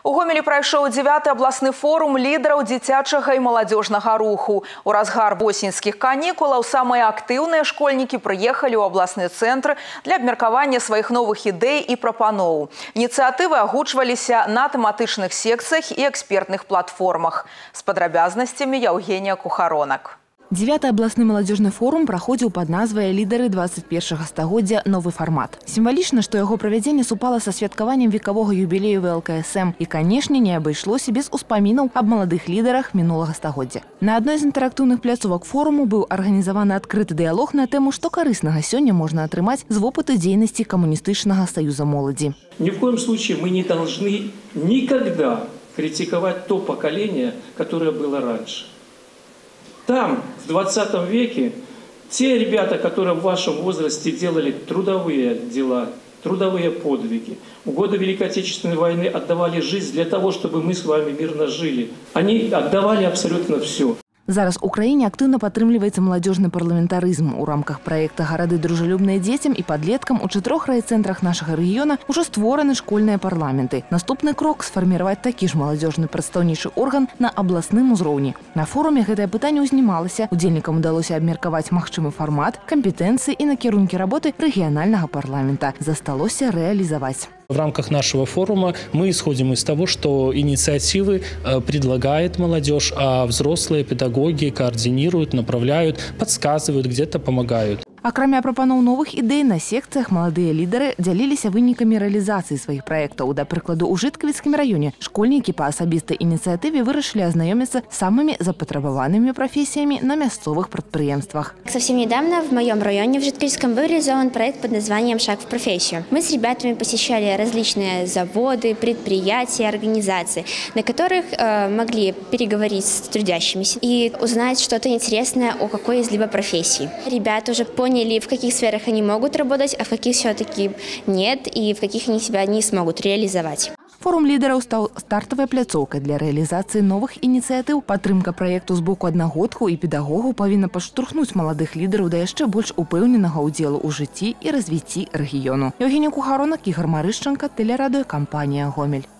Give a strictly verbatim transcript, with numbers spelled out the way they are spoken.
У Гомелі прайшоў дзевяты абласны форум лідараў дзіцячага і маладзёжнага руху. У разгар восеньскіх канікулаў самыя актыўныя школьнікі прыехалі ў абласны цэнтр для абмеркавання сваіх новых ідэй і прапаноў. Ініцыятывы агучваліся на тэматычных секцыях і экспертных платформах. З падрабязнасцямі Яўгенія Кухаронак. Дзевяты абласны маладзёжны форум праходзіў пад назвай «Лідары двадцать першага стагоддзя. Новы фармат». Сімвалічна, што яго правядзенне супала са святкаваннем векавога юбілею вэ эл ка эс эм і, канешне, не абышлося без успамінаў аб маладых лідарах мінулага стагоддзя. На адной з інтэрактыўных пляцовак форуму быў арганізаваны адкрыты дыялог на тэму, што карыснага сёння можна атрымаць з вопыту дзейнасці камуністычнага саюза моладзі. Ни в коем случае мы не должны никогда критиковать то поколение, которое было раньше. Там, в двадцатом веке, те ребята, которые в вашем возрасте делали трудовые дела, трудовые подвиги, в годы Великой Отечественной войны отдавали жизнь для того, чтобы мы с вами мирно жили. Они отдавали абсолютно все. Зараз у краіне актыўна падтрымліваецца маладзёжны парламентарызм. У рамках праекта «Гарады дружалюбныя дзецям і падлеткам» у чатырох райцэнтрах нашага рэгіёна ўжо створаны школьныя парламенты. Наступны крок – сфарміраваць такі ж маладзёжны прадстаўнічы орган на абласным узроўні. На форуме гэтае пытанне ўзнімалася. Удзельнікам удалося абмеркаваць магчымы фармат, кампетэнцыі і накірункі работы рэгіянальнага парламента. Засталося рэалізаваць. В рамках нашего форума мы исходим из того, что инициативы предлагает молодежь, а взрослые педагоги координируют, направляют, подсказывают, где-то помогают. Акрамя прапаноў новых ідэй, на секцыях маладыя лідары дзяліліся вынікамі рэалізацыі сваіх праектаў. Да прыкладу, у Жыткавіцкім раёне школьнікі па асабістай ініцыятыве вырашылі азнаёміцца з самымі запатрабаванымі профессиями на мясцовых прадпрыемствах. Совсем недавно в моем районе, в Житкавицком, был реализован проект под названием «Шаг в профессию». Мы с ребятами посещали различные заводы, предприятия, организации, на которых э, могли переговорить с трудящимися и узнать что-то интересное о какой-либо профессии. Ребята уже поняли, в каких сферах они могут работать, а в каких все-таки нет, и в каких они себя не смогут реализовать. Форум лідараў стаў стартавай пляцоўкай для рэалізацыі новых ініцыятыў. Падтрымка праекту з боку аднагодкаў і педагогаў павінна падштурхнуць маладых лідараў да яшчэ больш упэўненага ўдзелу ў жыцці і развіцці рэгіёну. Яўгенія Кухаронак, Ігор Марышчанка, тэлерадыёкампанія «Гомель».